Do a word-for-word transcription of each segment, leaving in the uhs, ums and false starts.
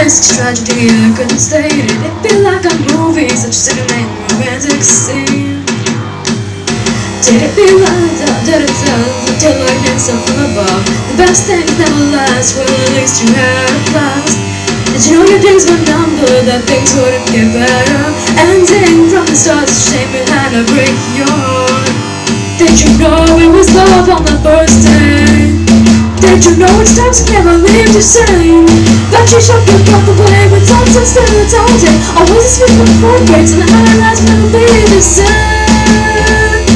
It's a tragedy, I couldn't state it. It'd be like a movie, such a sickening romantic scene. Did it be like that? Did it tell? Did lightning stuff from above? The best things never last, well at least you had a blast. Did you know your days were numbered, that things wouldn't get better? Ending from the start, it's a shame it had to break your heart. Did you know it was love on the first day? Did you know it's times you never leave the same? But you shook your breath away with times and still it's all day. Always a sweet with four breaks and the highlights will be the same.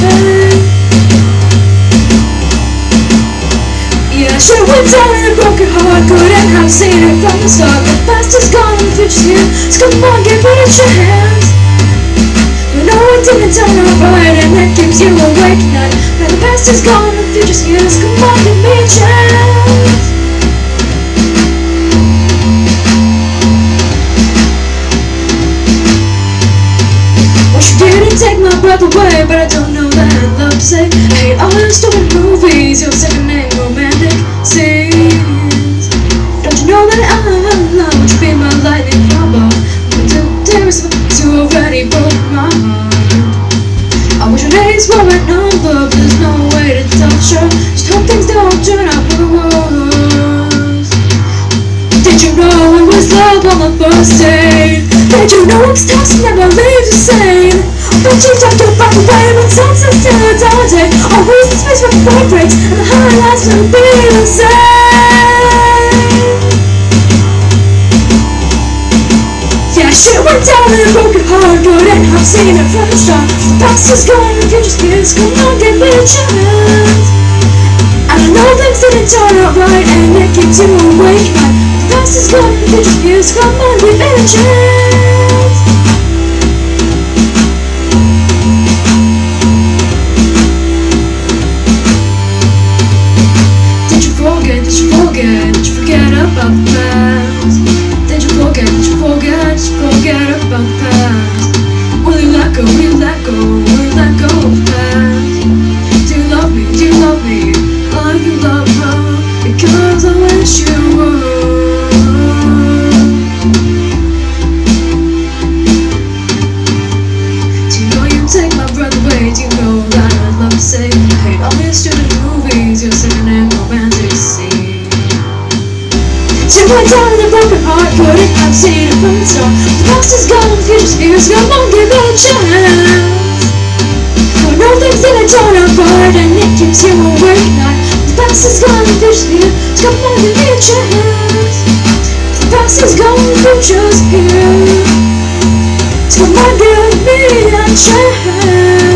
Yeah, I should went down and broke your heart. Couldn't have seen it from the start. The past is gone and the future's here. So come on, give it a chance. You know it didn't turn out right and it keeps you awake at night. Now the past is gone and the future's here. So come on, give me a chance. Wish you didn't take my breath away, but I don't know that love say. I hate all the stupid movies, your sickening romantic scenes. Don't you know that I love would you be my lightning combo? You already broke my heart. I wish your days were a number, but there's no way to tell for sure. Just hope things don't turn out for worse. Did you know it was love on the first day? Did you know it's tough to never leave the same? But you took your breath away when sunset still a dull day. Always the space for four breaks and the highlights will be the same. Shit went down and broke your heart. Couldn't have seen it from the start. The past is gone, the future's here. So come on, give me a chance. And I know things didn't turn out right, and it keeps you awake at night. The past is gone, the future's here. So come on, give me a chance. Did you forget? Did you forget? Did you forget about the past? Did you forget, did you forget, did you forget about the past? Will you let go, will you let go, will you let go of the past? Do you love me, do you love me, like you love her? Because I wish you were. Do you know you take my breath away? Do you know that I'd love to say I hate all these stupid movies, you're sickening romantic scene. She went down in a broken heart, couldn't have seen it from the start. The past is gone, the future's here, so come on, give it a chance. I know things didn't turn out right, and it keeps you awake at night. The past is gone, the future's here, so come on, give me a chance. The past is gone, the future's here, so come on, give me a chance.